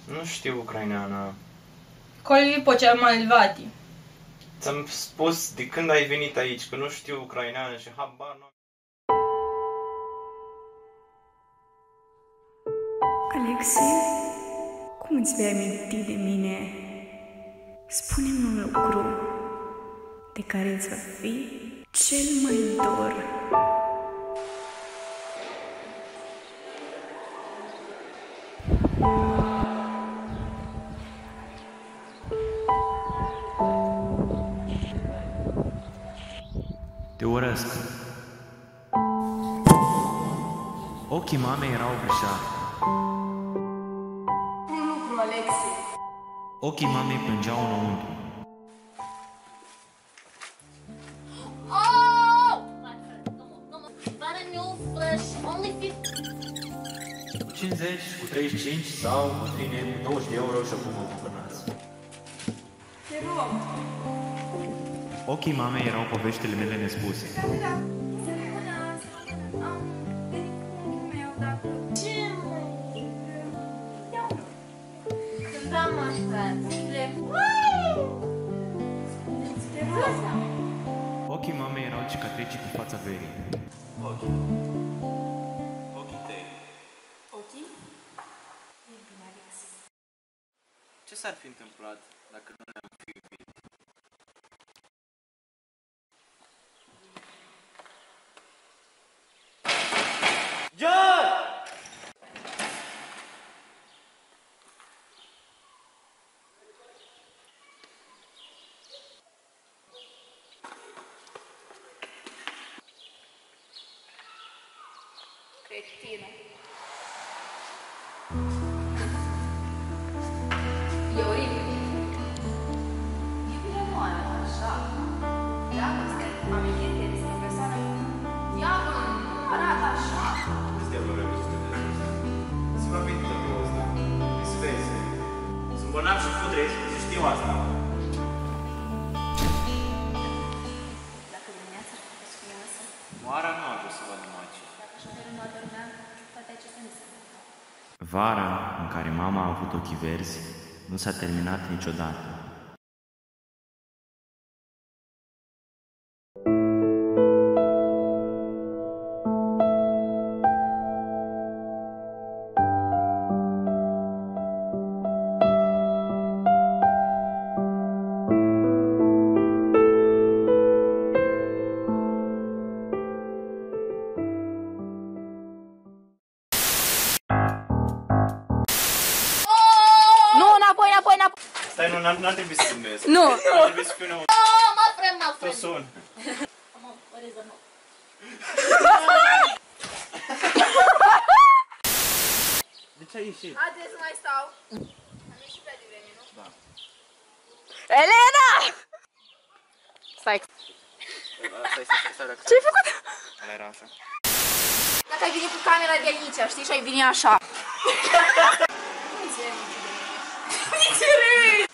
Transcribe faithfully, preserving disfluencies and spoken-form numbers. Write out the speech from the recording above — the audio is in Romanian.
Nu știu ucraineană. Quali pocea malvati? Ți-am spus de când ai venit aici că nu știu ucraineană și habar nu. Alexei, cum îți vei aminti de mine? Spune-mi un lucru de care îți va fi cel mai dor. Te urăsc. Ochii mamei erau greșali. Un lucru, Alexei. Ochii mamei plângeau înăuntru. Oh! Butter new fresh, only fifty. cincizeci cu treizeci și cinci sau cu tine cu douăzeci de euro și acum vă cumpărați. Te rog. Ochii mamei erau poveștile mele nespuse. Da, da, da. Am venit cu unchiul meu, dacă... Ce mai? Când am asta, zile... Te rog. Ochii mamei erau cicatrici pe fața verii. Ochii. Ochii tăi. Ochii? E bine, Alex. Ce s-ar fi întâmplat dacă nu ne-am fi iubit? John! Cretină. E oribil. Iubirea nu arată așa. Dragostea, amintire despre o persoană, diavolul nu arată așa. Îți diavolul reprezintă de dragoste. Să vă aminti de lucrul ăsta. Îți vezi. Sunt bolnav și putrez, să știu asta. Dacă dimineața ar putea să fie însă, Moara nu a vrut să vadă maci. dacă șoferul nu adormea, poate acesta nu se întâmplă. Vara în care mama a avut ochii verzi nu s-a terminat niciodată. Nu, înapoi, înapoi, înapoi! Stai, nu, n-ar trebui să filmez. Nu. Ar trebui să fiu neutru. Oh, mă frem, mă Te frem! sun. Mă, what is that? De ce ai ieșit? Haideți să mai stau. Am ieșit prea devreme, nu? Da. Elena! Stai. Stai, stai, stai, stai. Ce-ai făcut? Ăla era așa. Dacă ai venit cu camera de aici, știi, și ai venit așa. Nu-ți râzi. Nu-ți râzi!